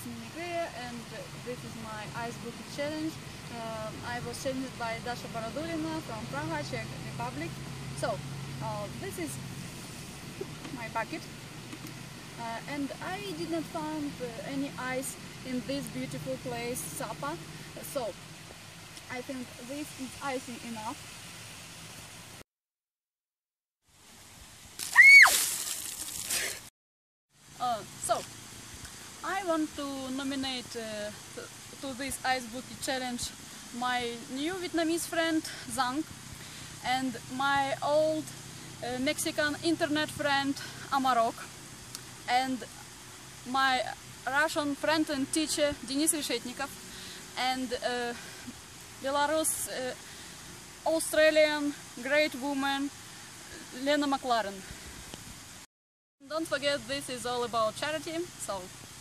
it's Minigreya, and this is my ice bucket challenge. I was challenged by Dasha Baradulina from Praga, Czech Republic. So this is my bucket, and I did not find any ice in this beautiful place, Sapa. So I think this is icy enough. So I want to nominate to this ice bucket challenge my new Vietnamese friend Zhang and my old Mexican internet friend Amarok and my Russian friend and teacher Denis Reshetnikov and Belarus Australian great woman Lena McLaren. Don't forget, this is all about charity, so